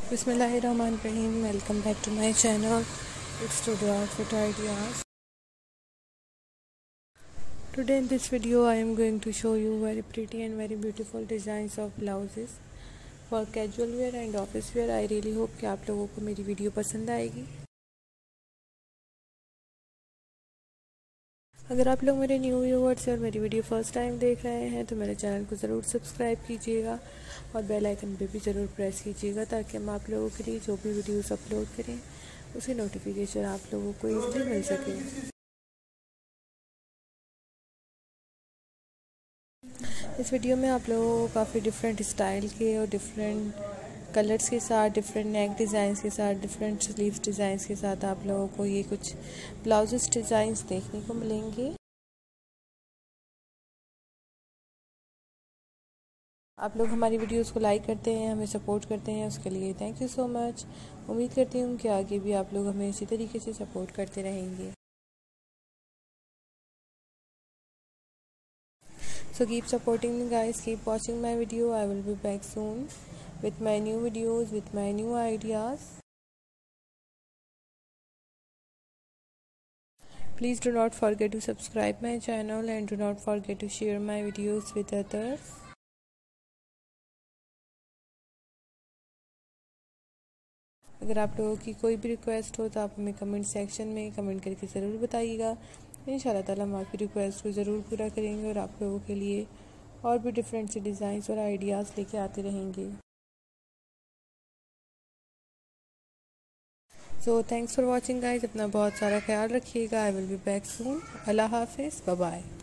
Bismillahirrahmanirrahim. Welcome back to my channel. It's Studio Outfit Ideas. Today in this video I am going to show you very pretty and very beautiful designs of blouses for casual wear and office wear. I really hope कि आप लोगों को मेरी video पसंद आएगी। अगर आप लोग मेरे न्यू व्यूअर्स और मेरी वीडियो फर्स्ट टाइम देख रहे हैं तो मेरे चैनल को ज़रूर सब्सक्राइब कीजिएगा और बेल आइकन पे भी ज़रूर प्रेस कीजिएगा ताकि हम आप लोगों के लिए जो भी वीडियोस अपलोड करें उसकी नोटिफिकेशन आप लोगों को ईज़िली मिल सके। इस वीडियो में आप लोगों को काफ़ी डिफरेंट स्टाइल के और डिफरेंट कलर्स के साथ, डिफरेंट नेक डिज़ाइंस के साथ, डिफरेंट स्लीव्स डिज़ाइंस के साथ आप लोगों को ये कुछ ब्लाउजेस डिज़ाइंस देखने को मिलेंगे। आप लोग हमारी वीडियोस को लाइक करते हैं, हमें सपोर्ट करते हैं, उसके लिए थैंक यू सो मच। उम्मीद करती हूँ कि आगे भी आप लोग हमें इसी तरीके से सपोर्ट करते रहेंगे। So keep supporting me guys, keep watching my video. I will be back soon with my new videos, with my new ideas. Please do not forget to subscribe my channel and do not forget to share my videos with others. अगर आप लोगों की कोई भी request हो तो आप हमें कमेंट सेक्शन में कमेंट करके ज़रूर बताइएगा। इंशाल्लाह ताला हम आपकी रिक्वेस्ट को ज़रूर पूरा करेंगे और आप लोगों के लिए और भी डिफरेंट से डिज़ाइंस और आइडियाज़ लेके आते रहेंगे। So thanks for watching guys. अपना बहुत सारा ख्याल रखिएगा। I will be back soon. Allah हाफिज़, बाय बाय।